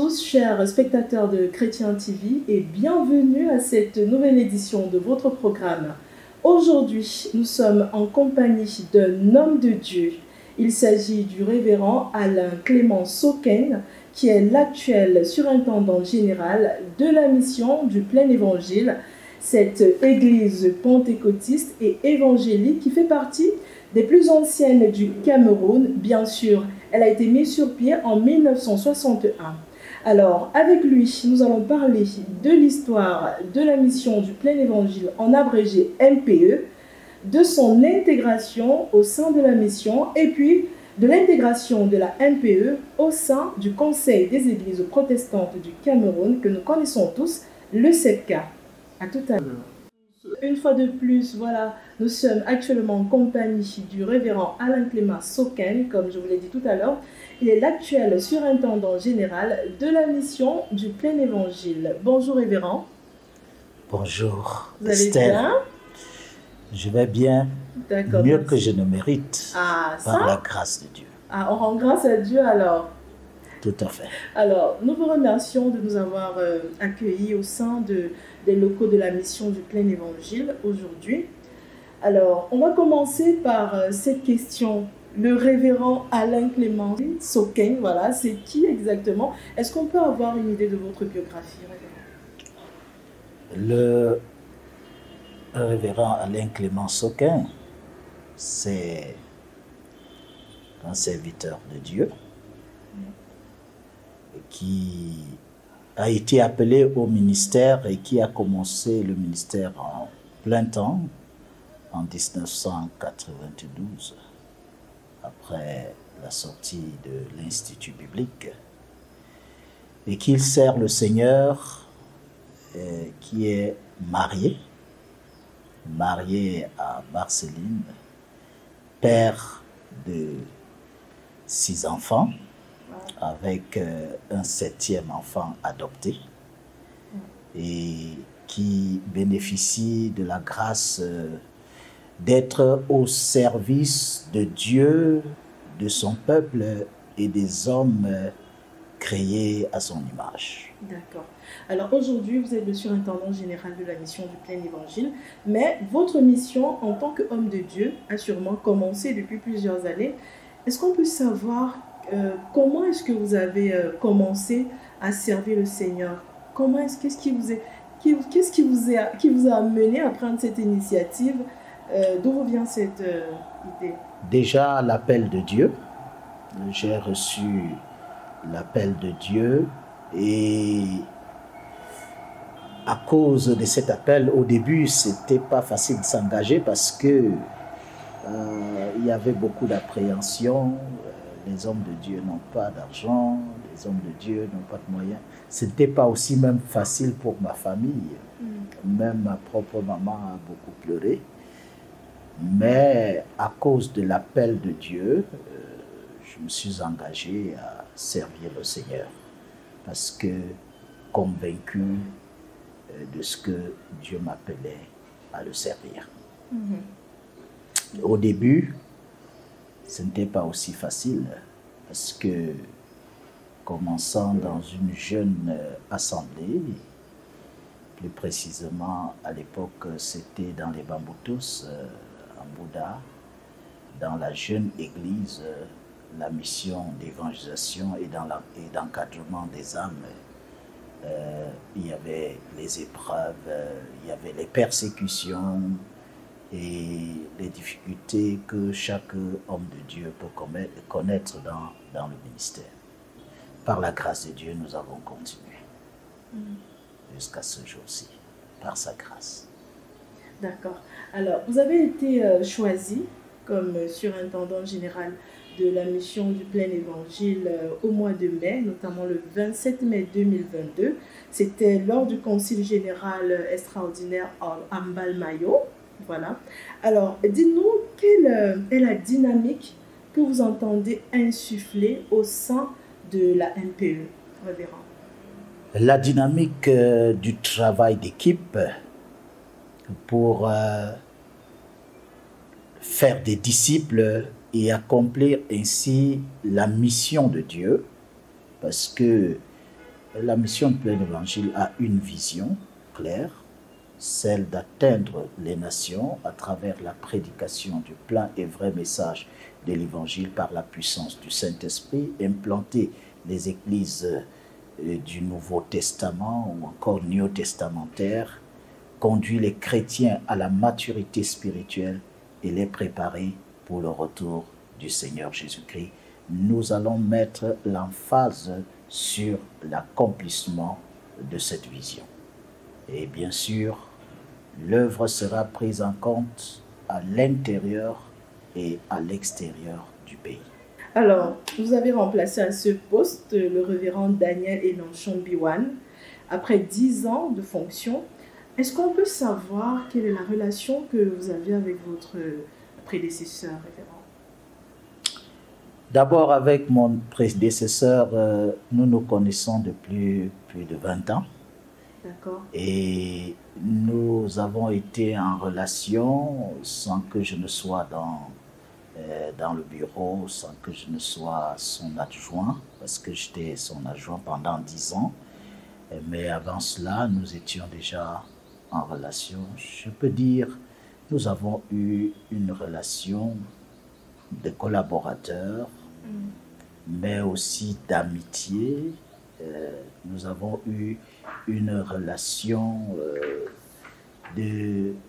tous, chers spectateurs de Chrétien TV, et bienvenue à cette nouvelle édition de votre programme. Aujourd'hui, nous sommes en compagnie d'un homme de Dieu. Il s'agit du révérend Alain Clément Soken, qui est l'actuel surintendant général de la mission du Plein Évangile, cette église pentecôtiste et évangélique qui fait partie des plus anciennes du Cameroun. Bien sûr, elle a été mise sur pied en 1961. Alors, avec lui, nous allons parler de l'histoire de la mission du Plein Évangile, en abrégé MPE, de son intégration au sein de la mission et puis de l'intégration de la MPE au sein du Conseil des Églises protestantes du Cameroun que nous connaissons tous, le CEPCA. À tout à l'heure. Une fois de plus, voilà, nous sommes actuellement en compagnie du révérend Alain Clément Soken, comme je vous l'ai dit tout à l'heure. Il est l'actuel surintendant général de la mission du Plein Évangile. Bonjour révérend. Bonjour. Vous allez bien? Je vais bien, mieux merci. Que je ne mérite, par la grâce de Dieu. Ah, on rend grâce à Dieu alors. Tout à fait. Alors, nous vous remercions de nous avoir accueillis au sein des locaux de la mission du Plein Évangile aujourd'hui. Alors, on va commencer par cette question. Le révérend Alain Clément Soken, voilà, c'est qui exactement? Est-ce qu'on peut avoir une idée de votre biographie, révérend? Le révérend Alain Clément Soken, c'est un serviteur de Dieu qui a été appelé au ministère et qui a commencé le ministère en plein temps en 1992, après la sortie de l'Institut biblique, et qu'il sert le Seigneur, qui est marié à Marceline, père de 6 enfants, avec un 7e enfant adopté, et qui bénéficie de la grâce d'être au service de Dieu, de son peuple et des hommes créés à son image. D'accord. Alors aujourd'hui, vous êtes le surintendant général de la mission du Plein Évangile, mais votre mission en tant qu'homme de Dieu a sûrement commencé depuis plusieurs années. Est-ce qu'on peut savoir comment est-ce que vous avez commencé à servir le Seigneur? Qu'est-ce qui vous a amené à prendre cette initiative? D'où vient cette idée? Déjà, l'appel de Dieu. J'ai reçu l'appel de Dieu et à cause de cet appel, au début, c'était pas facile de s'engager parce que il y avait beaucoup d'appréhension. Les hommes de Dieu n'ont pas d'argent, les hommes de Dieu n'ont pas de moyens. Ce n'était pas aussi même facile pour ma famille. Même ma propre maman a beaucoup pleuré. Mais à cause de l'appel de Dieu, je me suis engagé à servir le Seigneur parce que convaincu de ce que Dieu m'appelait à le servir. Au début, ce n'était pas aussi facile parce que commençant dans une jeune assemblée, plus précisément à l'époque c'était dans les Bamboutos, en Bouddha, dans la jeune église, la mission d'évangélisation et d'encadrement des âmes, il y avait les épreuves, il y avait les persécutions et les difficultés que chaque homme de Dieu peut connaître dans le ministère. Par la grâce de Dieu, nous avons continué jusqu'à ce jour-ci, par sa grâce. D'accord. Alors, vous avez été choisi comme surintendant général de la mission du Plein Évangile au mois de mai, notamment le 27 mai 2022. C'était lors du Concile général extraordinaire à Mbalmayo. Voilà. Alors, dites-nous, quelle est la dynamique que vous entendez insuffler au sein de la MPE, révérend? La dynamique du travail d'équipe pour faire des disciples et accomplir ainsi la mission de Dieu, parce que la mission de plein évangile a une vision claire, celle d'atteindre les nations à travers la prédication du plein et vrai message de l'évangile par la puissance du Saint-Esprit, implanter les églises du Nouveau Testament ou encore néo-testamentaires, conduire les chrétiens à la maturité spirituelle et les préparer pour le retour du Seigneur Jésus-Christ. Nous allons mettre l'emphase sur l'accomplissement de cette vision. Et bien sûr, l'œuvre sera prise en compte à l'intérieur et à l'extérieur du pays. Alors, vous avez remplacé à ce poste le révérend Daniel Enonchon Biwan. Après 10 ans de fonction, est-ce qu'on peut savoir quelle est la relation que vous avez avec votre prédécesseur, révérend? D'abord, avec mon prédécesseur, nous nous connaissons depuis plus de 20 ans. D'accord. Et nous avons été en relation sans que je ne sois dans le bureau, sans que je ne sois son adjoint, parce que j'étais son adjoint pendant 10 ans. Mais avant cela, nous étions déjà en relation. Je peux dire, nous avons eu une relation de collaborateurs, mais aussi d'amitié. Nous avons eu une relation de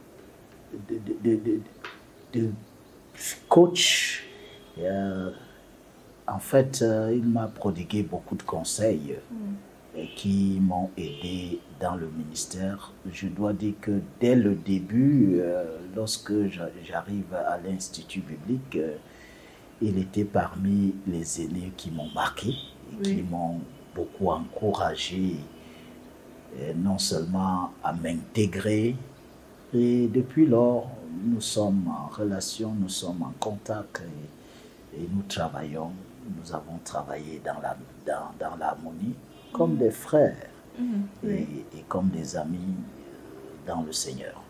coach. En fait, il m'a prodigué beaucoup de conseils qui m'ont aidé dans le ministère. Je dois dire que dès le début, lorsque j'arrive à l'Institut biblique, il était parmi les aînés qui m'ont marqué et qui m'ont beaucoup encouragé, non seulement à m'intégrer, et depuis lors, nous sommes en relation, nous sommes en contact et nous travaillons. Nous avons travaillé dans l'harmonie comme des frères et comme des amis dans le Seigneur.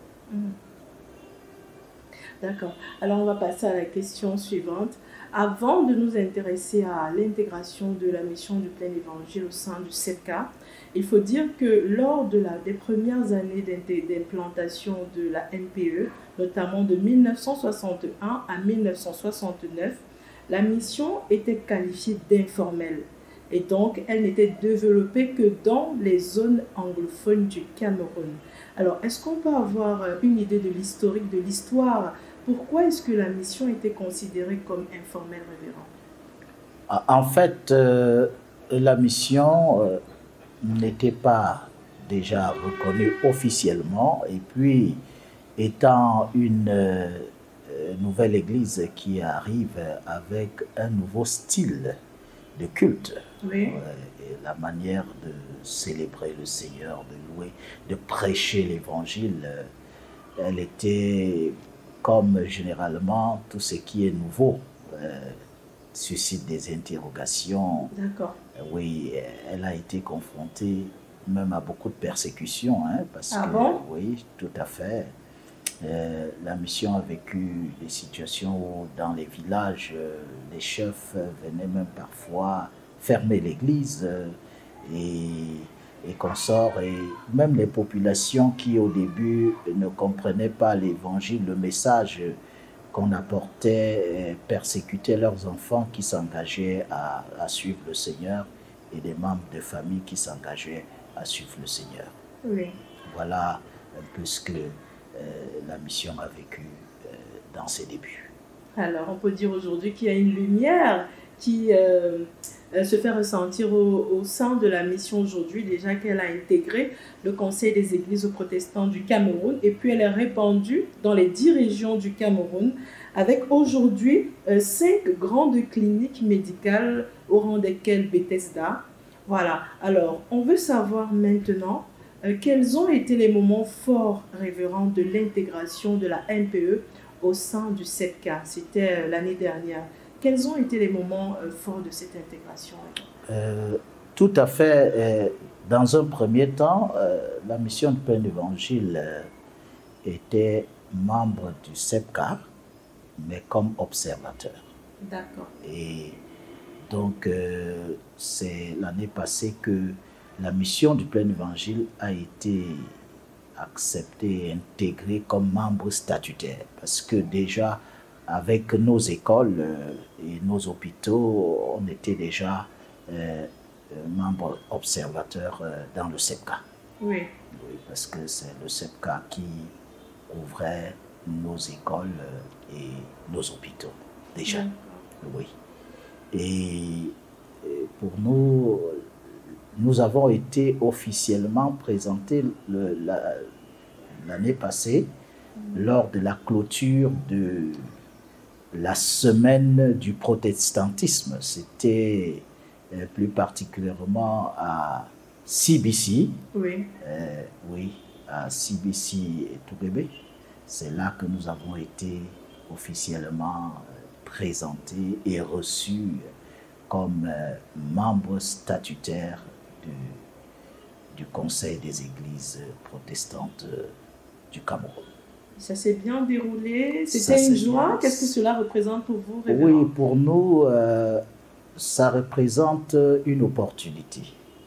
D'accord. Alors, on va passer à la question suivante. Avant de nous intéresser à l'intégration de la mission du plein évangile au sein du 7K, il faut dire que lors des premières années d'implantation de la NPE, notamment de 1961 à 1969, la mission était qualifiée d'informelle. Et donc, elle n'était développée que dans les zones anglophones du Cameroun. Alors, est-ce qu'on peut avoir une idée de l'historique, de l'histoire? Pourquoi est-ce que la mission était considérée comme informelle, révérend? En fait, la mission n'était pas déjà reconnue officiellement. Et puis, étant une nouvelle église qui arrive avec un nouveau style de culte, et la manière de célébrer le Seigneur, de louer, de prêcher l'évangile, elle était, comme généralement tout ce qui est nouveau, suscite des interrogations. D'accord. Oui, elle a été confrontée même à beaucoup de persécutions, parce que, bon? Oui, tout à fait. La mission a vécu des situations où dans les villages, les chefs venaient même parfois fermer l'église et consorts, et même les populations qui au début ne comprenaient pas l'évangile, le message qu'on apportait, persécutaient leurs enfants qui s'engageaient à suivre le Seigneur et des membres de famille qui s'engageaient à suivre le Seigneur. Oui. Voilà un peu ce que la mission a vécu dans ses débuts. Alors, on peut dire aujourd'hui qu'il y a une lumière qui se fait ressentir au sein de la mission aujourd'hui, déjà qu'elle a intégré le Conseil des Églises protestants du Cameroun, et puis elle est répandue dans les 10 régions du Cameroun, avec aujourd'hui 5 grandes cliniques médicales au rang desquelles Bethesda. Voilà, alors on veut savoir maintenant quels ont été les moments forts, révérends, de l'intégration de la NPE au sein du 7K. C'était l'année dernière. Quels ont été les moments forts de cette intégration? Tout à fait. Dans un premier temps, la mission de plein évangile était membre du 7K, mais comme observateur. D'accord. Et Donc, c'est l'année passée que la mission du plein évangile a été acceptée et intégrée comme membre statutaire. Parce que déjà, avec nos écoles et nos hôpitaux, on était déjà membre observateur dans le CEPCA. Oui. Oui, parce que c'est le CEPCA qui ouvrait nos écoles et nos hôpitaux, déjà. Oui. Et pour nous, nous avons été officiellement présentés l'année passée lors de la clôture de la semaine du protestantisme. C'était plus particulièrement à CBC. Oui. Oui, à CBC et Toubébé. C'est là que nous avons été officiellement présentés et reçus comme membres statutaires du Conseil des Églises protestantes du Cameroun. Ça s'est bien déroulé, c'était une joie. Qu'est-ce que cela représente pour vous, révérend? Oui, pour nous, ça représente une opportunité.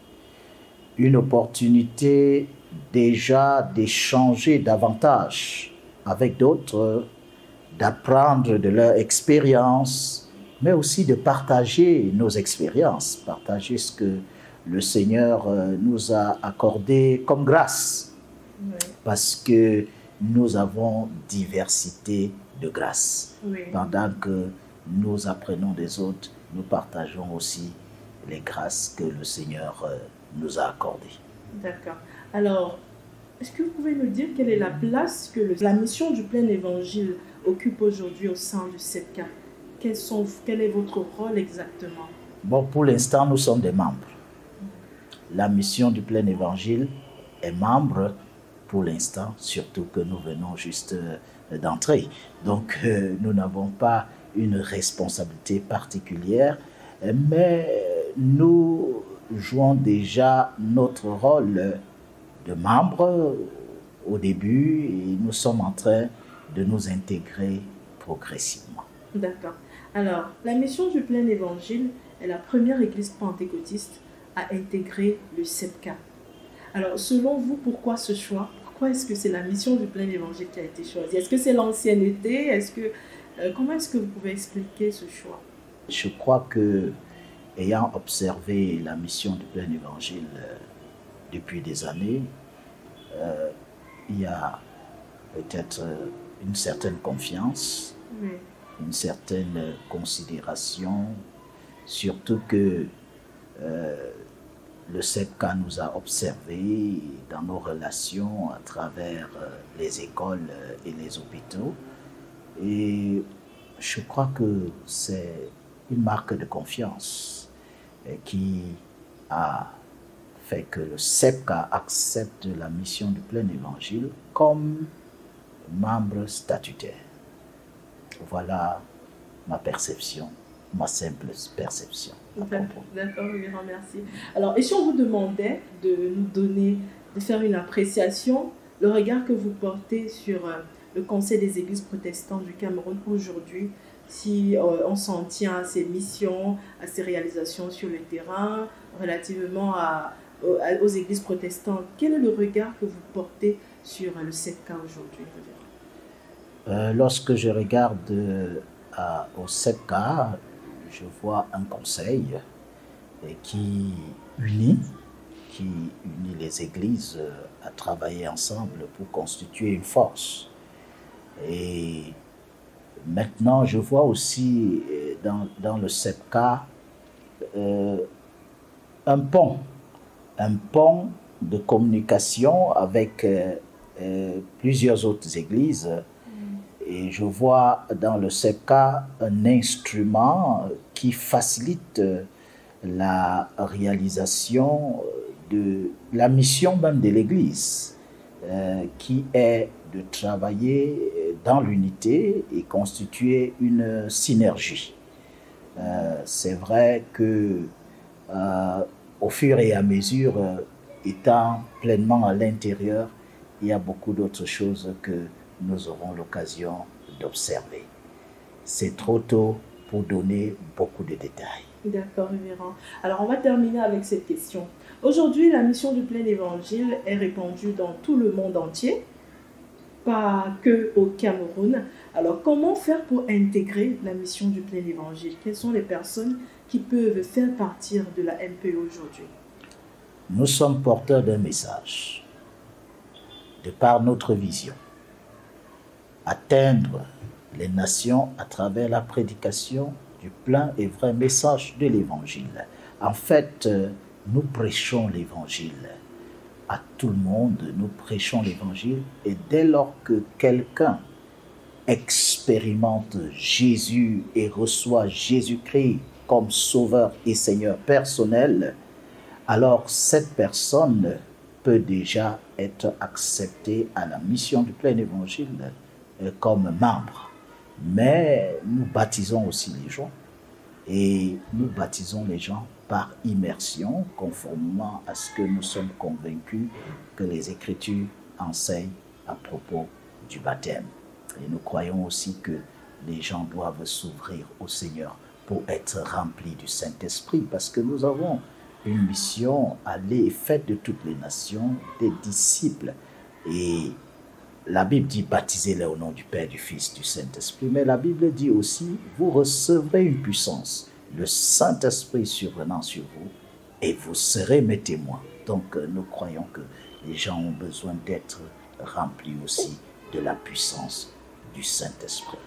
Une opportunité déjà d'échanger davantage avec d'autres, d'apprendre de leur expérience, mais aussi de partager nos expériences, partager ce que le Seigneur nous a accordé comme grâce. Oui. Parce que nous avons diversité de grâces. Oui. Pendant que nous apprenons des autres, nous partageons aussi les grâces que le Seigneur nous a accordées. D'accord. Alors, est-ce que vous pouvez nous dire quelle est la place que la mission du plein évangile occupe aujourd'hui au sein du CEPCA? Quel est votre rôle exactement? Bon, pour l'instant, nous sommes des membres. La mission du plein évangile est membre pour l'instant, surtout que nous venons juste d'entrer. Donc, nous n'avons pas une responsabilité particulière, mais nous jouons déjà notre rôle de membre au début et nous sommes en train de nous intégrer progressivement. D'accord. Alors, la mission du plein évangile est la première église pentecôtiste à intégrer le CEPCA. Alors, selon vous, pourquoi ce choix? Pourquoi est-ce que c'est la mission du plein évangile qui a été choisie? Est-ce que c'est l'ancienneté? Comment est-ce que vous pouvez expliquer ce choix? Je crois que, ayant observé la mission du plein évangile depuis des années, il y a peut-être une certaine confiance, oui, une certaine considération, surtout que le CEPCA nous a observés dans nos relations à travers les écoles et les hôpitaux. Et je crois que c'est une marque de confiance qui a fait que le CEPCA accepte la mission du plein évangile comme membre statutaire. Voilà ma perception, ma simple perception. D'accord, grand merci. Alors, et si on vous demandait de faire une appréciation, le regard que vous portez sur le Conseil des Églises protestantes du Cameroun aujourd'hui, si on s'en tient à ses missions, à ses réalisations sur le terrain, relativement aux églises protestantes, quel est le regard que vous portez sur le CEPCA aujourd'hui, révérend? Lorsque je regarde au CEPCA, je vois un conseil qui unit les églises à travailler ensemble pour constituer une force. Et maintenant, je vois aussi dans le CEPCA un pont de communication avec plusieurs autres églises. Et je vois dans le CEPCA un instrument qui facilite la réalisation de la mission même de l'Église, qui est de travailler dans l'unité et constituer une synergie. C'est vrai que au fur et à mesure, étant pleinement à l'intérieur, il y a beaucoup d'autres choses que nous aurons l'occasion d'observer. C'est trop tôt pour donner beaucoup de détails. D'accord, révérend. Alors, on va terminer avec cette question. Aujourd'hui, la mission du plein évangile est répandue dans tout le monde entier, pas que au Cameroun. Alors, comment faire pour intégrer la mission du plein évangile? Quelles sont les personnes qui peuvent faire partie de la MPE aujourd'hui? Nous sommes porteurs d'un message, de par notre vision. Atteindre les nations à travers la prédication du plein et vrai message de l'évangile. En fait, nous prêchons l'évangile à tout le monde, nous prêchons l'évangile, et dès lors que quelqu'un expérimente Jésus et reçoit Jésus-Christ comme sauveur et Seigneur personnel, alors cette personne peut déjà être acceptée à la mission du plein évangile comme membre. Mais nous baptisons aussi les gens, et nous baptisons les gens par immersion, conformément à ce que nous sommes convaincus que les Écritures enseignent à propos du baptême. Et nous croyons aussi que les gens doivent s'ouvrir au Seigneur pour être remplis du Saint-Esprit, parce que nous avons une mission, aller et faites de toutes les nations des disciples. Et la Bible dit baptisez-les au nom du Père, du Fils, du Saint-Esprit. Mais la Bible dit aussi, vous recevrez une puissance, le Saint-Esprit survenant sur vous, et vous serez mes témoins. Donc nous croyons que les gens ont besoin d'être remplis aussi de la puissance du Saint-Esprit.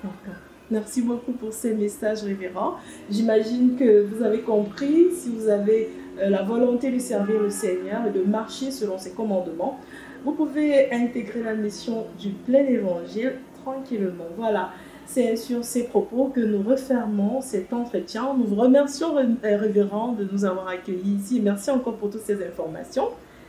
Merci beaucoup pour ces messages, révérend. J'imagine que vous avez compris, si vous avez la volonté de servir le Seigneur et de marcher selon ses commandements, vous pouvez intégrer la mission du plein évangile tranquillement. Voilà, c'est sur ces propos que nous refermons cet entretien. Nous vous remercions, révérend, de nous avoir accueillis ici. Merci encore pour toutes ces informations.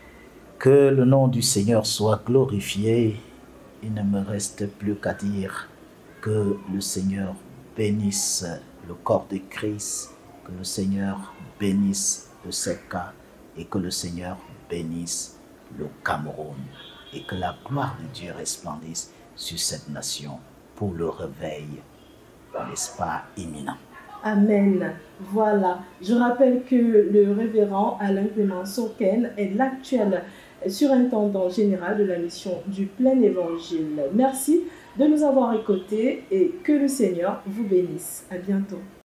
Que le nom du Seigneur soit glorifié. Il ne me reste plus qu'à dire que le Seigneur bénisse le corps de Christ, que le Seigneur bénisse le SECA et que le Seigneur bénisse le Cameroun, et que la gloire de Dieu resplendisse sur cette nation pour le réveil, n'est-ce pas, imminent. Amen. Voilà. Je rappelle que le révérend Alain Clément Soken est l'actuel surintendant général de la mission du plein évangile. Merci de nous avoir écoutés et que le Seigneur vous bénisse. À bientôt.